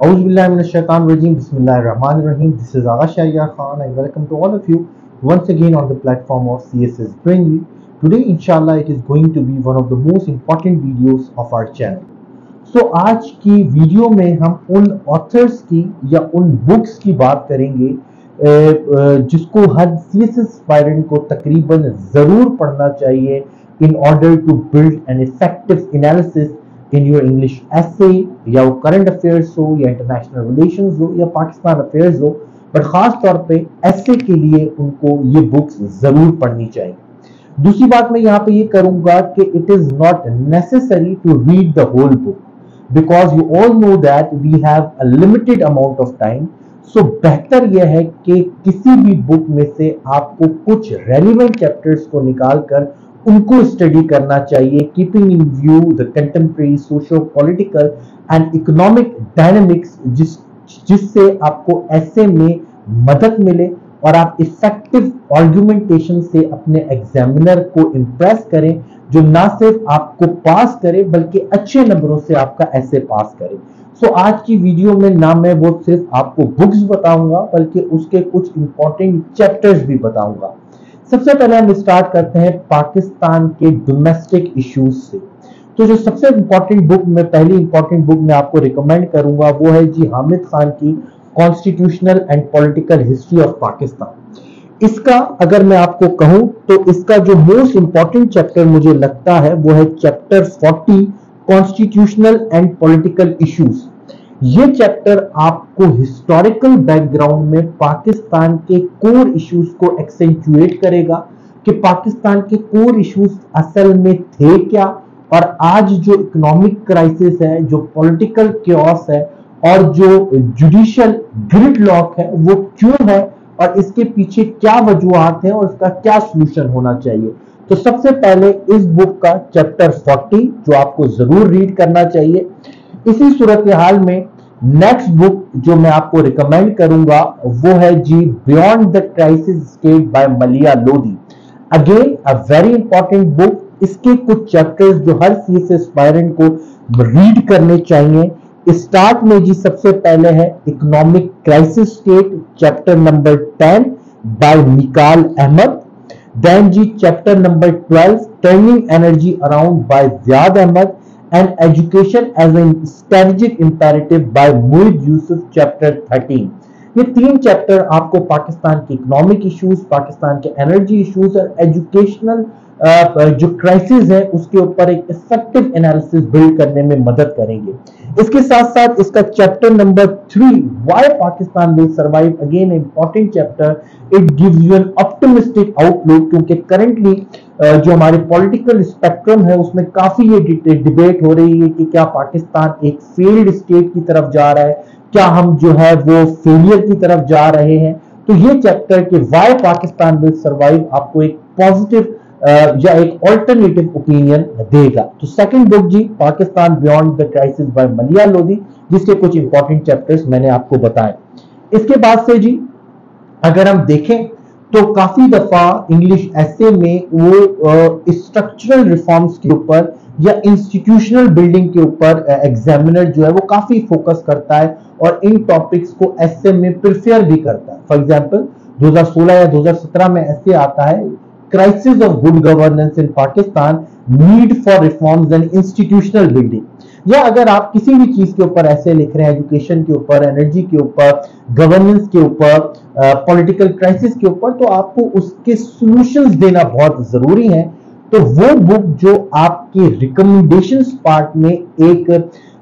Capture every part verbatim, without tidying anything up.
Auzubillahiminash-shaytanir-rajim. Bismillahir-rahmanir-rahim. This is Agha Shahryar Khan. I welcome to all of you once again on the platform of C S S Brainly. Today, inshallah, it is going to be one of the most important videos of our channel. So, आज की video में हम उन authors की या उन books की बात करेंगे जिसको हर C S S एस्पायरेंट को तकरीबन जरूर पढ़ना चाहिए in order to build an effective analysis in your English essay, या वो करंट अफेयर्स हो या इंटरनेशनल रिलेशंस हो या पाकिस्तान अफेयर्स हो, बट खास तौर पे essay के लिए उनको ये बुक्स जरूर पढ़नी चाहिए। दूसरी बात मैं यहाँ पे ये करूंगा कि it is not necessary to read the whole book because you all know that we have a limited amount of time. So बेहतर यह है कि किसी भी बुक में से आपको कुछ रेलिवेंट चैप्टर्स को निकालकर उनको स्टडी करना चाहिए, keeping in view the contemporary socio political and economic dynamics, जिस जिससे आपको ऐसे में मदद मिले और आप इफेक्टिव आर्गुमेंटेशन से अपने एग्जामिनर को इम्प्रेस करें, जो ना सिर्फ आपको पास करे बल्कि अच्छे नंबरों से आपका ऐसे पास करे। सो so, आज की वीडियो में ना मैं वो सिर्फ आपको बुक्स बताऊंगा बल्कि उसके कुछ इंपॉर्टेंट चैप्टर्स भी बताऊंगा। सबसे पहले हम स्टार्ट करते हैं पाकिस्तान के डोमेस्टिक इश्यूज से। तो जो सबसे इंपॉर्टेंट बुक में पहली इंपॉर्टेंट बुक मैं आपको रिकमेंड करूंगा वो है जी हामिद खान की constitutional and political history of Pakistan. इसका अगर मैं आपको कहूं तो इसका जो मोस्ट इंपॉर्टेंट चैप्टर मुझे लगता है वो है chapter forty, constitutional and political issues. ये चैप्टर आपको हिस्टोरिकल बैकग्राउंड में पाकिस्तान के कोर इश्यूज को एक्सेंचुएट करेगा कि पाकिस्तान के कोर इश्यूज असल में थे क्या, और आज जो इकोनॉमिक क्राइसिस है, जो पॉलिटिकल केओस है और जो जुडिशियल ग्रिडलॉक है वो क्यों है और इसके पीछे क्या वजूहात है और इसका क्या सॉल्यूशन होना चाहिए। तो सबसे पहले इस बुक का चैप्टर फोर्टी जो आपको जरूर रीड करना चाहिए। इसी सूरत हाल में नेक्स्ट बुक जो मैं आपको रिकमेंड करूंगा वो है जी beyond the crisis state by Maleeha Lodhi. Again a very important book. इसके कुछ चैप्टर्स जो हर सीएस एस्पायरेंट को रीड करने चाहिए। स्टार्ट में जी सबसे पहले है economic crisis state, chapter number ten by Meekal Ahmed. Then जी chapter number twelve turning energy around by Ziad Ahmed and education as a strategic imperative by Moeed Yusuf, chapter thirteen. ये तीन चैप्टर आपको पाकिस्तान के इकोनॉमिक इश्यूज, पाकिस्तान के एनर्जी इश्यूज और एजुकेशनल जो क्राइसिस है उसके ऊपर एक इफेक्टिव एनालिसिस बिल्ड करने में मदद करेंगे। इसके साथ साथ इसका chapter number three why Pakistan will survive, again important chapter. It gives you an optimistic outlook क्योंकि करंटली जो हमारे पॉलिटिकल स्पेक्ट्रम है उसमें काफी ये डिबेट हो रही है कि क्या पाकिस्तान एक फेल्ड स्टेट की तरफ जा रहा है, क्या हम जो है वो फेलियर की तरफ जा रहे हैं। तो ये चैप्टर के व्हाई पाकिस्तान विल सर्वाइव आपको एक पॉजिटिव या एक ऑल्टरनेटिव ओपिनियन देगा। तो सेकंड बुक जी Pakistan beyond the crisis by Maleeha Lodhi, जिसके कुछ इंपॉर्टेंट चैप्टर्स मैंने आपको बताए। इसके बाद से जी अगर हम देखें तो काफी दफा इंग्लिश ऐसे में वो स्ट्रक्चरल रिफॉर्म्स के ऊपर या इंस्टीट्यूशनल बिल्डिंग के ऊपर एग्जामिनर जो है वो काफी फोकस करता है और इन टॉपिक्स को ऐसे में प्रिफेयर भी करता है। फॉर एग्जांपल दो हज़ार सोलह या दो हज़ार सत्रह में ऐसे आता है crisis of good governance in Pakistan, need for reforms and institutional building. या अगर आप किसी भी चीज के ऊपर ऐसे लिख रहे हैं, एजुकेशन के ऊपर, एनर्जी के ऊपर, गवर्नेंस के ऊपर, पॉलिटिकल क्राइसिस के ऊपर, तो आपको उसके सॉल्यूशंस देना बहुत जरूरी है। तो वो बुक जो आपके रिकमेंडेशंस पार्ट में एक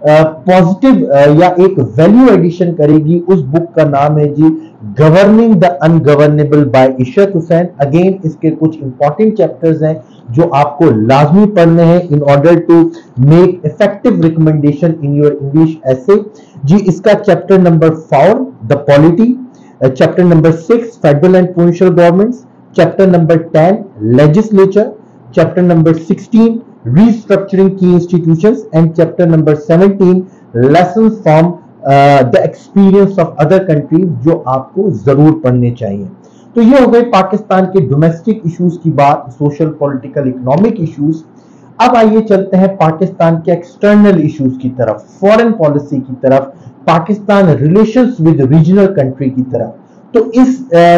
पॉजिटिव uh, या एक वैल्यू एडिशन करेगी, उस बुक का नाम है जी governing the ungovernable by Ishrat Hussain. Again इसके कुछ इंपॉर्टेंट चैप्टर्स हैं जो आपको लाजमी पढ़ने हैं in order to make effective recommendation in your English ऐसे। जी इसका chapter number four the polity, chapter number six federal and provincial governments, chapter number ten legislature, chapter number sixteen restructuring key institutions and chapter number seventeen lessons from uh, the experience of other countries जो आपको जरूर पढ़ने चाहिए। तो ये हो गए पाकिस्तान के डोमेस्टिक इश्यूज की बात, सोशल पॉलिटिकल इकोनॉमिक इश्यूज। अब आइए चलते हैं पाकिस्तान के एक्सटर्नल इश्यूज की तरफ, फॉरेन पॉलिसी की तरफ, Pakistan relations with regional country की तरफ। तो इस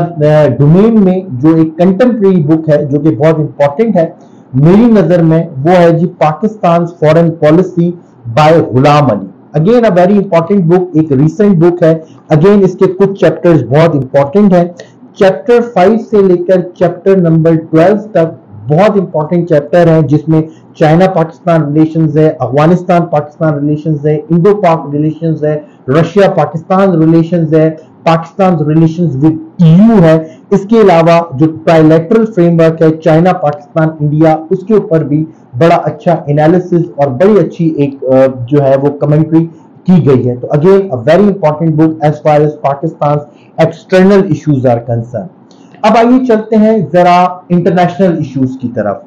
डोमेन में जो एक कंटेम्प्रेरी बुक है जो कि बहुत इंपॉर्टेंट है मेरी नजर में, वो है जी Pakistan foreign policy by Ghulam Ali. Again a very important book, एक रिसेंट बुक है। अगेन इसके कुछ चैप्टर्स बहुत इंपॉर्टेंट हैं। चैप्टर फाइव से लेकर चैप्टर नंबर ट्वेल्व तक बहुत इंपॉर्टेंट चैप्टर है, जिसमें चाइना पाकिस्तान रिलेशंस है, अफगानिस्तान पाकिस्तान रिलेशंस है, इंडो पाक रिलेशंस है, रशिया पाकिस्तान रिलेशंस है, पाकिस्तान रिलेशंस विद ईयू है। इसके अलावा जो ट्राइलेटरल फ्रेमवर्क है चाइना पाकिस्तान इंडिया, उसके ऊपर भी बड़ा अच्छा एनालिसिस और बड़ी अच्छी एक जो है वो कमेंट्री की गई है। तो again a very important book as far as Pakistan external issues are concern. अब आइए चलते हैं जरा इंटरनेशनल इश्यूज की तरफ,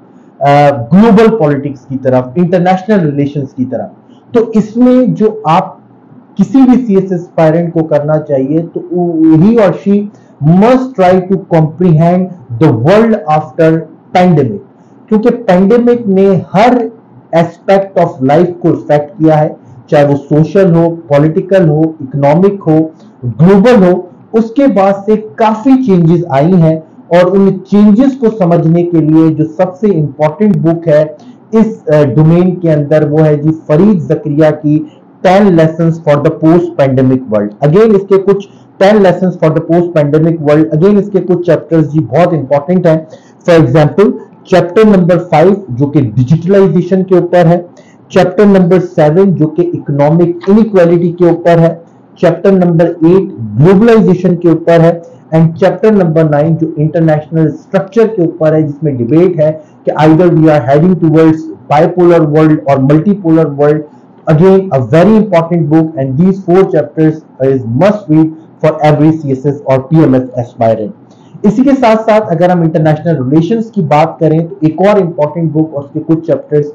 ग्लोबल पॉलिटिक्स की तरफ, इंटरनेशनल रिलेशंस की तरफ। तो इसमें जो आप किसी भी सीएस एस्पायरेंट को करना चाहिए तो ही और she must try to comprehend the world after pandemic, क्योंकि पैंडेमिक ने हर एस्पेक्ट ऑफ लाइफ को इफेक्ट किया है, चाहे वो सोशल हो, पॉलिटिकल हो, इकोनॉमिक हो, ग्लोबल हो। उसके बाद से काफी चेंजेस आई हैं और उन चेंजेस को समझने के लिए जो सबसे इंपॉर्टेंट बुक है इस डोमेन के अंदर वो है जी फरीद जकरिया की ten lessons for the post pandemic world. Again इसके कुछ ten lessons for the post pandemic world, again इसके कुछ चैप्टर्स जी बहुत इंपॉर्टेंट हैं। For example chapter number five जो कि डिजिटलाइजेशन के ऊपर है, चैप्टर नंबर सेवन जो कि इकोनॉमिक इनइक्वालिटी के ऊपर है, चैप्टर नंबर एट ग्लोबलाइजेशन के ऊपर है, एंड चैप्टर नंबर नाइन जो इंटरनेशनल स्ट्रक्चर के ऊपर है, जिसमें डिबेट है कि either we are heading towards bipolar world और multipolar world. Again a very important book and these four chapters is must read for every CSS और TMS aspirant. इसी के साथ साथ अगर हम इंटरनेशनल रिलेशंस की बात करें तो एक और इंपॉर्टेंट बुक और उसके कुछ चैप्टर्स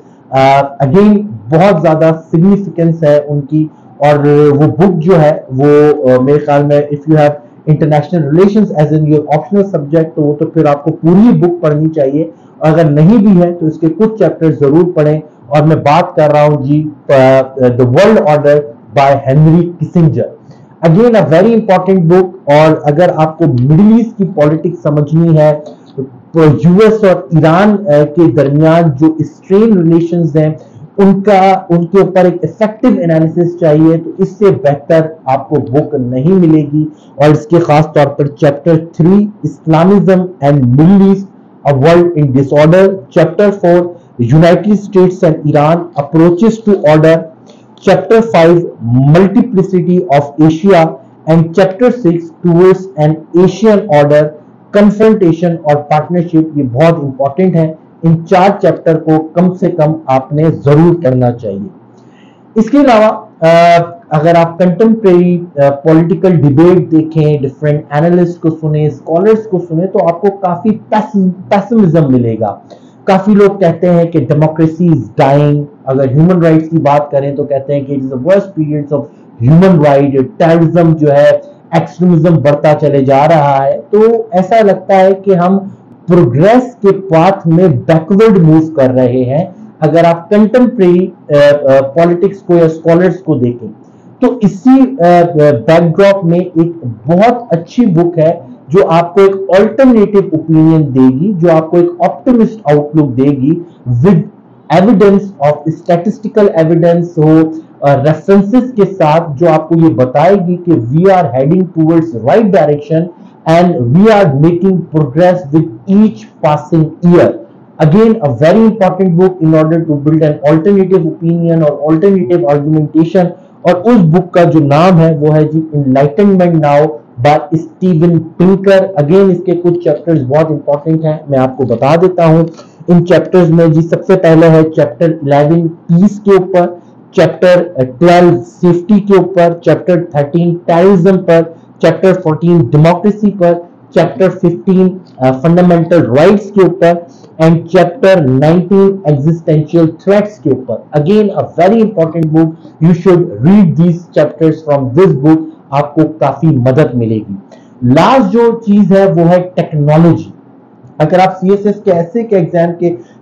अगेन uh, बहुत ज्यादा सिग्निफिकेंस है उनकी, और वो बुक जो है वो uh, मेरे ख्याल में if you have international relations as in your optional subject तो वो तो फिर आपको पूरी बुक पढ़नी चाहिए। अगर नहीं भी है तो इसके कुछ चैप्टर जरूर पढ़ें। और मैं बात कर रहा हूं जी the world order by Henry Kissinger. Again a very important book. और अगर आपको मिडिल ईस्ट की पॉलिटिक्स समझनी है तो यूएस और ईरान के दरमियान जो स्ट्रेन रिलेशंस हैं उनका उनके ऊपर एक इफेक्टिव एनालिसिस चाहिए तो इससे बेहतर आपको बुक नहीं मिलेगी। और इसके खास तौर पर chapter three Islamism and Middle East a world in disorder, chapter four United States and Iran approaches to order, chapter five multiplicity of Asia and chapter six towards an Asian order confrontation और partnership. ये बहुत important है। इन चार chapter को कम से कम आपने जरूर करना चाहिए। इसके अलावा अगर आप कंटेम्प्रेरी पॉलिटिकल डिबेट देखें, डिफरेंट एनालिस्ट को सुने, स्कॉलर्स को सुने तो आपको काफी पैसिमिज्म मिलेगा। काफी लोग कहते हैं कि डेमोक्रेसी इज डाइंग। अगर ह्यूमन राइट्स की बात करें तो कहते हैं कि it is the worst periods of human right, terrorism जो है, एक्सट्रीमिज्म बढ़ता चले जा रहा है। तो ऐसा लगता है कि हम प्रोग्रेस के पाथ में बैकवर्ड मूव कर रहे हैं। अगर आप कंटेम्प्रेरी पॉलिटिक्स को या स्कॉलर्स को देखें तो इसी बैकड्रॉप में एक बहुत अच्छी बुक है जो आपको एक ऑल्टरनेटिव ओपिनियन देगी, जो आपको एक ऑप्टिमिस्ट आउटलुक देगी with evidence of statistical evidence हो, रेफरेंसेस के साथ, जो आपको ये बताएगी कि we are heading towards right direction and we are making progress with each passing year. Again, a very important book in order to build an alternative opinion or alternative argumentation. और उस book का जो नाम है वो है जी Enlightenment Now by Steven Pinker. Again, इसके कुछ चैप्टर्स बहुत इंपॉर्टेंट हैं, मैं आपको बता देता हूँ। इन चैप्टर्स में जी सबसे पहले है चैप्टर इलेवन पीस के ऊपर, चैप्टर ट्वेल्व सेफ्टी के ऊपर, चैप्टर थर्टीन टेररिज्म पर, चैप्टर फोर्टीन डेमोक्रेसी पर, चैप्टर फिफ्टीन फंडामेंटल राइट्स के ऊपर and chapter nineteen existential threats के ऊपर। Again a very important book, you should read these chapters from this book, आपको काफी मदद मिलेगी। लास्ट जो चीज है वो है टेक्नोलॉजी। अगर आप सीएसएस के ऐसे के एग्जाम के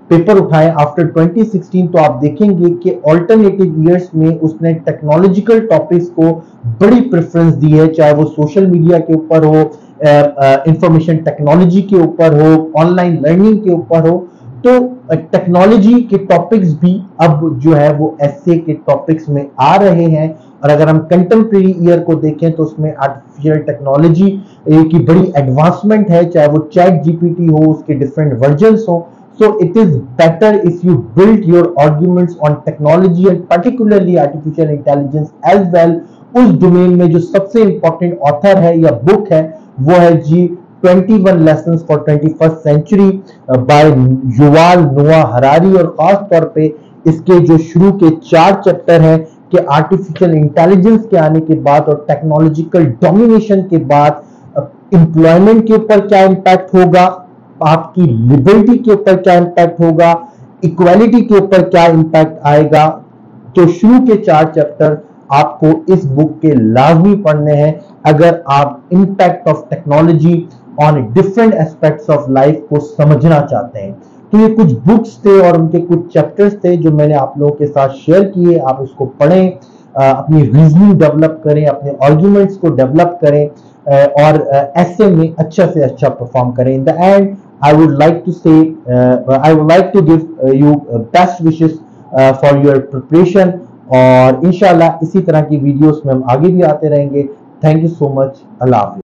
पेपर उठाएं आफ्टर ट्वेंटी सिक्सटीन, तो आप देखेंगे कि ऑल्टरनेटिव ईयर्स में उसने टेक्नोलॉजिकल टॉपिक्स को बड़ी प्रेफरेंस दी है, चाहे वो सोशल मीडिया के ऊपर हो, इंफॉर्मेशन टेक्नोलॉजी के ऊपर हो, ऑनलाइन लर्निंग के ऊपर हो। तो टेक्नोलॉजी के टॉपिक्स भी अब जो है वो एसए के टॉपिक्स में आ रहे हैं। और अगर हम कंटेम्प्रेरी ईयर को देखें तो उसमें आर्टिफिशियल टेक्नोलॉजी की बड़ी एडवांसमेंट है, चाहे वो चैट जीपीटी हो, उसके डिफरेंट वर्जन्स हो। So it is better if you build your arguments on technology and particularly artificial intelligence as well। उस डोमेन में जो सबसे इंपॉर्टेंट ऑथर है या बुक है वो है जी twenty one lessons for twenty first century by Yuval Noah Harari. और खास तौर पे इसके जो शुरू के चार चैप्टर हैं कि आर्टिफिशियल इंटेलिजेंस के आने के बाद और टेक्नोलॉजिकल डोमिनेशन के बाद एम्प्लॉयमेंट के ऊपर क्या इंपैक्ट होगा, आपकी लिबर्टी के ऊपर क्या इंपैक्ट होगा, इक्वालिटी के ऊपर क्या इंपैक्ट आएगा। तो शुरू के चार चैप्टर आपको इस बुक के लाजमी पढ़ने हैं अगर आप impact of technology on different aspects of life को समझना चाहते हैं। तो ये कुछ बुक्स थे और उनके कुछ चैप्टर्स थे जो मैंने आप लोगों के साथ शेयर किए। आप इसको पढ़ें, अपनी रीजनिंग डेवलप करें, अपने आर्गुमेंट्स को डेवलप करें और ऐसे में अच्छा से अच्छा परफॉर्म करें। In the end I would like to say, uh, I would like to give uh, you uh, best wishes uh, for your preparation। और इंशाल्लाह इसी तरह की वीडियोस में हम आगे भी आते रहेंगे। Thank you so much. अल्लाह हाफिज़।